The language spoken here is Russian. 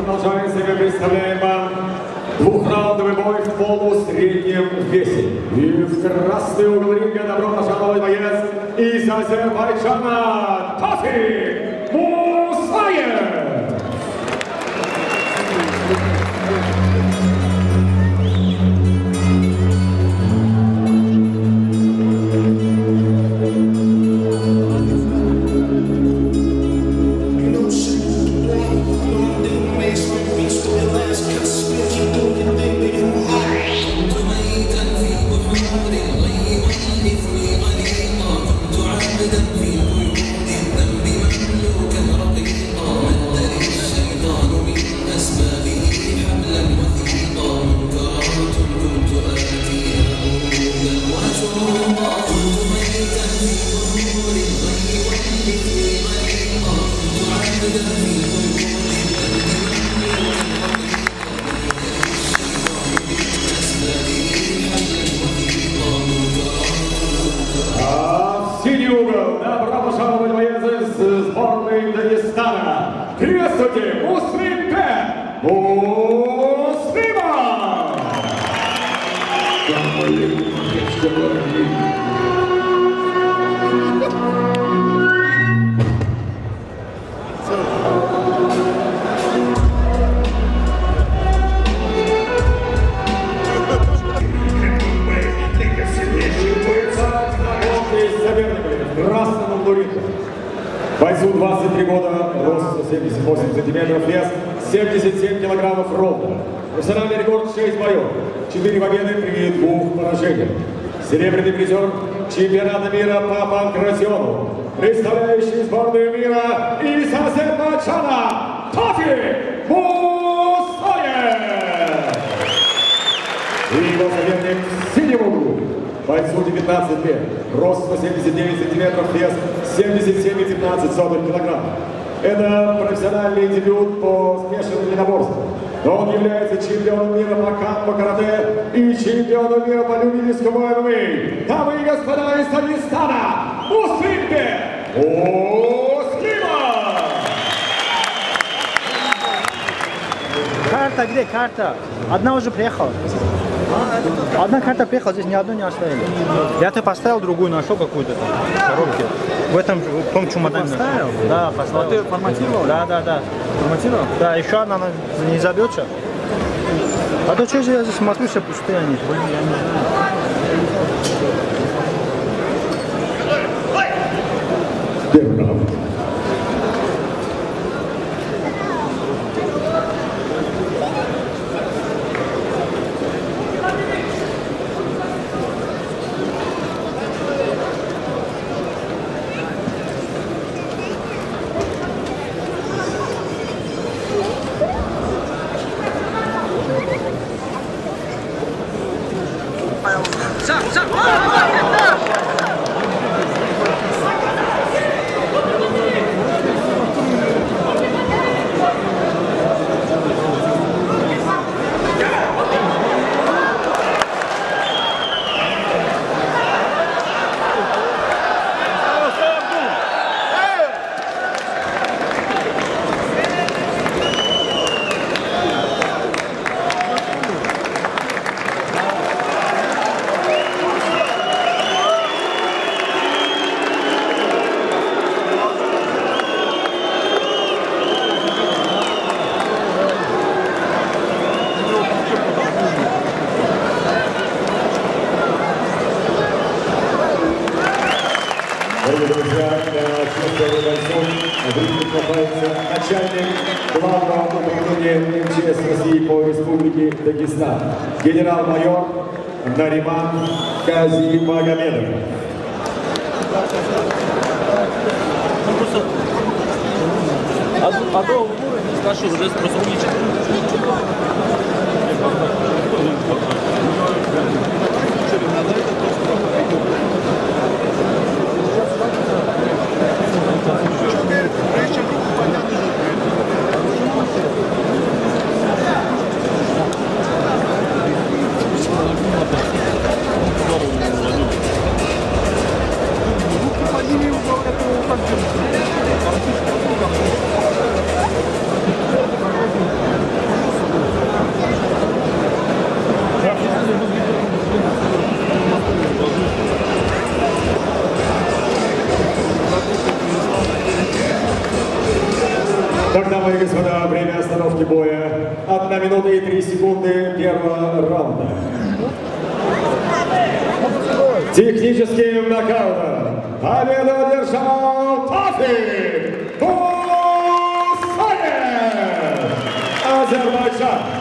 продолжается, мы представляем вам двухраундовый бой в полусреднем весе. Из красный угол ринга добро пожаловать боец из Азербайджана Тофик Мусаев. Здравствуйте, Муслим-Бек Муслимов! Красного Лурита. Бойцу 23 года, рост 78 сантиметров, вес 77 килограммов ровно. Профессиональный рекорд 6 боев, 4 победы при 2 поражениях. Серебряный призер чемпионата мира по панкратиону, представляющий сборную мира из Азербайджана Тофик Мусаев. И его соперник в синем углу. Бойцу 19 лет, рост 179 сантиметров, вес 77,15 килограмм. Это профессиональный дебют по смешанным единоборствам. Но он является чемпионом мира по карате и чемпионом мира по любительскому ММА. Дамы и господа из Дагестана, Муслим-Бек Муслимов! Карта, где карта? Одна уже приехала. Одна карта приехала, здесь ни одну не оставили. Я-то поставил, другую нашел какую-то коробке. В этом, в том чемодане. Поставил? Да, поставил. А ты форматировал? Да. Форматировал? Да, еще она не забьет сейчас. А то что же я здесь смотрю, все пустые они. Блин, я не знаю. Первый раунд. Начальник главного управления МЧС России по Республике Дагестан, генерал-майор Нариман Казимагомедов. А до старший уже просто умничает. подготовки боя. 1 минута и 3 секунды первого раунда. Техническим нокаутом победу одержал Тафик Мусаев, Азербайджан.